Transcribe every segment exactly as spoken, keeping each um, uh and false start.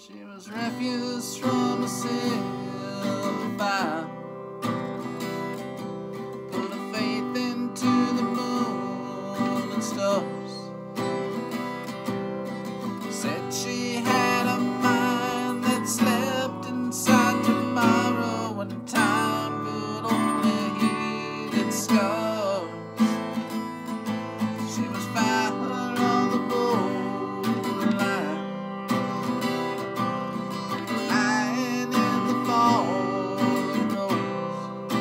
She was refuse from a silver phial, put her faith into the moon and stars. Said she had a mind that slept inside tomorrow, when time could only heal its scars. She was found on the borderline, lying in the falling rose.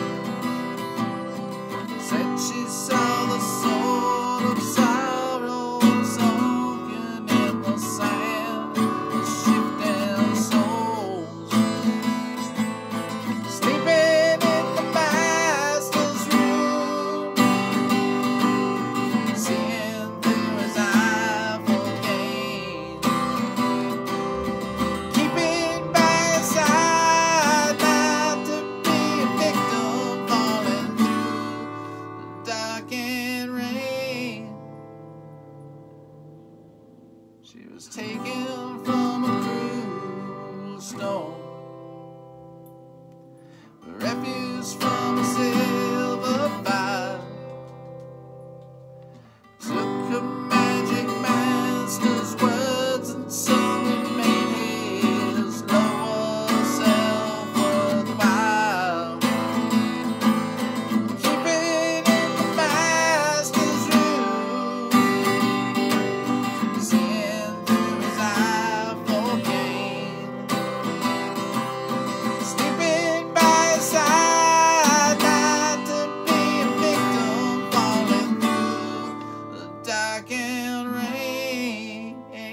Said she saw the sword of sorrow sunken in the sand, the shifting souls, sleeping in the master's room, seeing through his eye for gain, keeping by his side, not to be a victim, falling through the dark and rain. She was taken from a cruel storm, refuse from a silver phial, took her magic master's words and sung and made his lower self worthwhile, keeping in the master's room, seeing through his eye for gain, sleeping by his side, not to be a victim, falling through the dark and rain.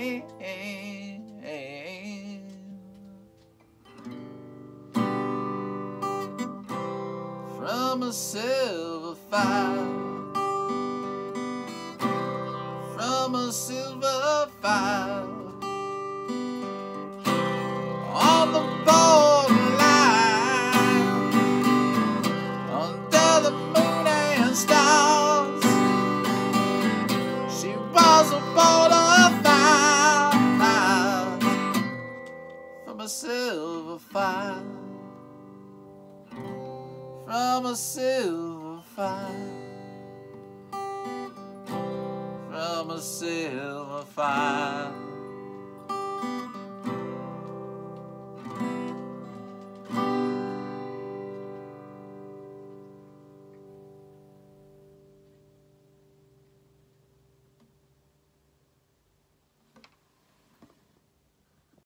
From a silver phial, from a silver phial, on the borderline, under the moon and stars. She was a border phial, from a silver phial, from a silver phial, from a silver phial.